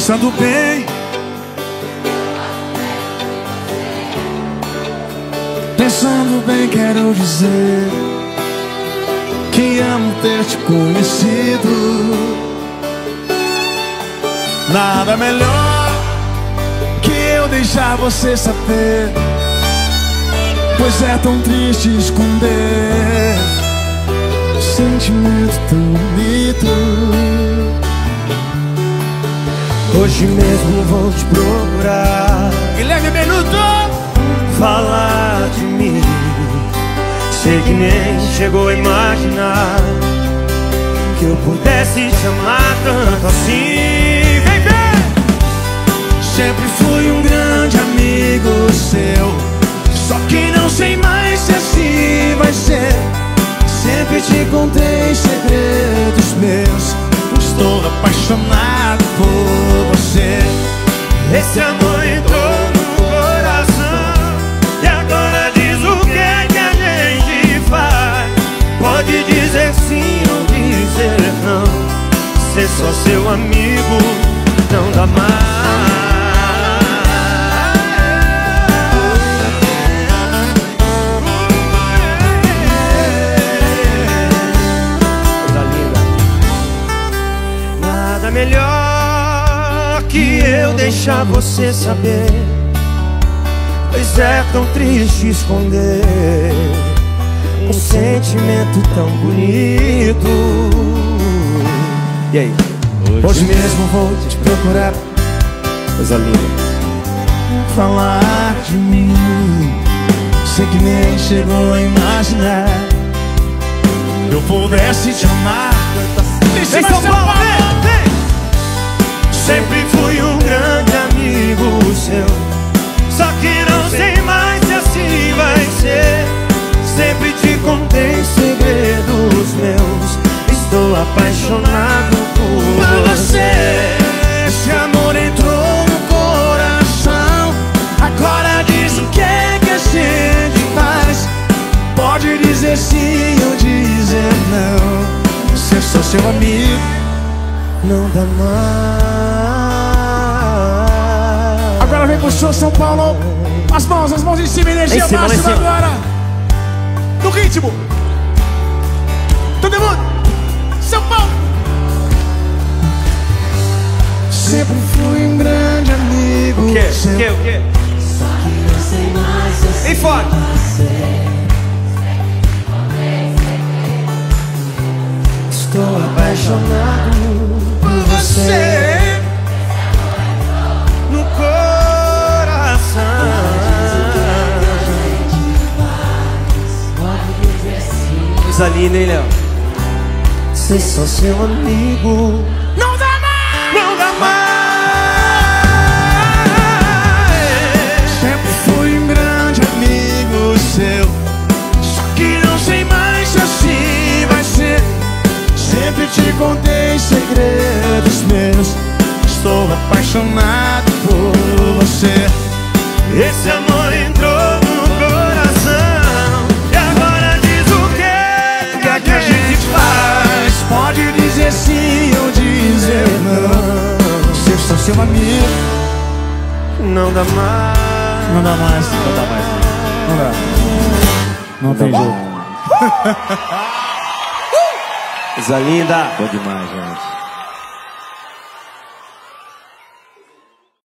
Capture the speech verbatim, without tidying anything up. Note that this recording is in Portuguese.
Pensando bem, pensando bem, quero dizer que amo ter te conhecido. Nada melhor que eu deixar você saber, pois é tão triste esconder um sentimento tão bonito. Hoje mesmo vou te procurar, Guilherme Benuto, falar de mim. Sei que nem chegou a imaginar que eu pudesse te amar tanto assim. Vem ver! sempre fui um grande amigo seu, só que não sei mais se assim vai ser. Sempre te contei segredos meus, estou apaixonado por você. Esse amor entrou no coração e agora diz o que é que a gente faz. Pode dizer sim ou dizer não, ser só seu amigo não dá mais. Coisa linda. Nada melhor que eu deixar você saber, pois é tão triste esconder um sentimento tão bonito. E aí? Hoje, Hoje mesmo vou te procurar, coisa linda, falar de mim. Sei que nem chegou a imaginar que eu pudesse te amar. Vem, São Paulo, vem! Sempre fui um grande amigo seu, só que não sei mais se assim vai ser. Sempre te contei segredos meus, estou apaixonado por você. Esse amor entrou no coração, agora diz o que é que a gente faz. Pode dizer sim ou dizer não, ser só seu amigo não dá mais. Agora vem pro show, São Paulo. As mãos, as mãos em cima, energia em cima, máxima agora. No ritmo. Todo mundo. São Paulo. Sempre fui um grande amigo. O quê? seu. O quê? O quê? Só que não sei mais se assim Vem fora. Estou apaixonado por você no coração. Coisa linda, hein, Léo? Ser só seu amigo Não dá mais. não dá mais. Sempre fui um grande amigo seu, só que não sei mais se assim vai ser. Sempre te contei segredos meus, estou apaixonado por você. Esse amor entrou no coração e agora diz o que O que é que a gente faz? Pode dizer sim ou dizer não, ser só seu amigo não dá mais. não dá mais. Não dá mais. Não dá. Não tem jeito. Coisa linda. Bom demais, gente.